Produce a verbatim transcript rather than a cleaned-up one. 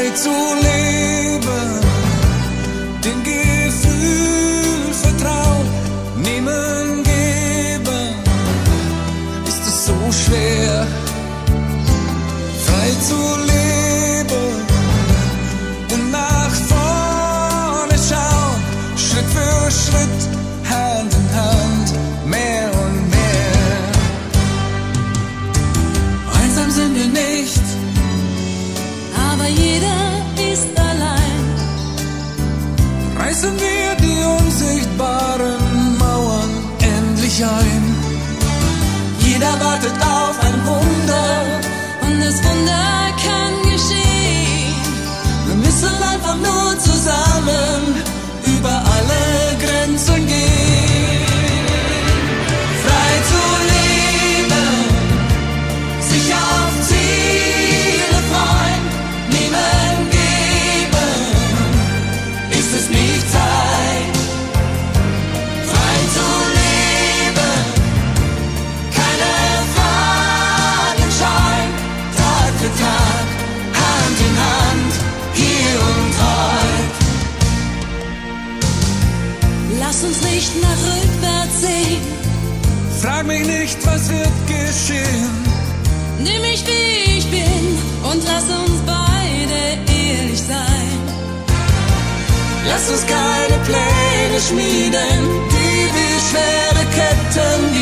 frei zu leben, dem Gefühl vertrauen, nehmen, geben, ist es so schwer, frei zu leben und nach vorne schauen, Schritt für Schritt, Hand in Hand, mehr und mehr. Einsam sind wir nicht, aber jeder ist allein. Reißen wir die unsichtbaren Mauern endlich ein. Jeder wartet auf ein Wunder und das Wunder kann geschehen. Wir müssen einfach nur zusammen über alle Grenzen gehen. Frei zu leben, sich auf Ziele freuen, nehmen, geben, ist es nicht Zeit. Frei zu leben, keine Fragen scheuen, Tag für Tag, Hand in Hand, hier und heute. Lass uns nicht nach rückwärts sehen. Frag mich nicht, was wird geschehen. Nimm mich wie ich bin und lass uns beide ehrlich sein. Lass uns keine Pläne schmieden, die wie schwere Ketten